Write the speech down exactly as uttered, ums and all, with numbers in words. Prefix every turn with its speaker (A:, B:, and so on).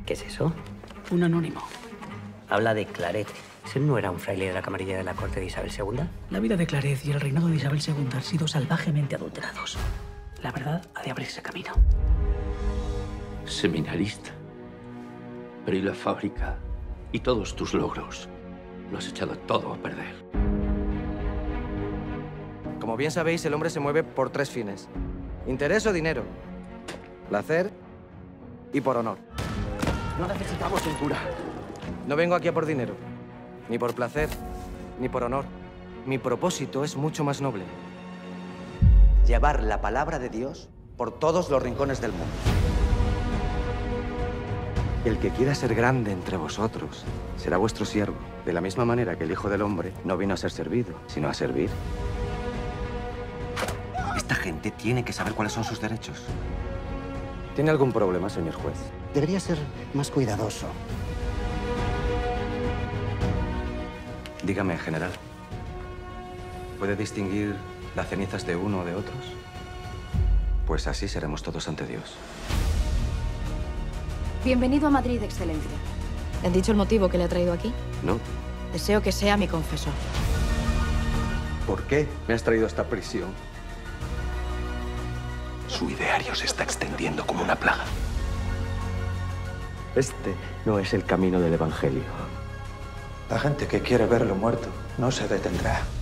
A: ¿Qué es eso?
B: Un anónimo.
A: Habla de Clarete. ¿Ese no era un fraile de la camarilla de la corte de Isabel segunda?
B: La vida de Clarete y el reinado de Isabel segunda han sido salvajemente adulterados. La verdad ha de abrirse camino.
C: Seminarista. Pero ¿y la fábrica? ¿Y todos tus logros? Lo has echado todo a perder.
D: Como bien sabéis, el hombre se mueve por tres fines. Interés o dinero. Placer y por honor.
C: No necesitamos un cura.
D: No vengo aquí a por dinero. Ni por placer, ni por honor. Mi propósito es mucho más noble.
E: Llevar la palabra de Dios por todos los rincones del mundo.
D: El que quiera ser grande entre vosotros será vuestro siervo, de la misma manera que el Hijo del Hombre no vino a ser servido, sino a servir.
E: Esta gente tiene que saber cuáles son sus derechos.
D: ¿Tiene algún problema, señor juez?
F: Debería ser más cuidadoso.
D: Dígame, general. ¿Puede distinguir las cenizas de uno o de otros? Pues así seremos todos ante Dios.
G: Bienvenido a Madrid, Excelencia.
H: ¿Le han dicho el motivo que le ha traído aquí?
D: No.
H: Deseo que sea mi confesor.
D: ¿Por qué me has traído a esta prisión?
C: Su ideario se está extendiendo como una plaga.
D: Este no es el camino del Evangelio.
F: La gente que quiere verlo muerto no se detendrá.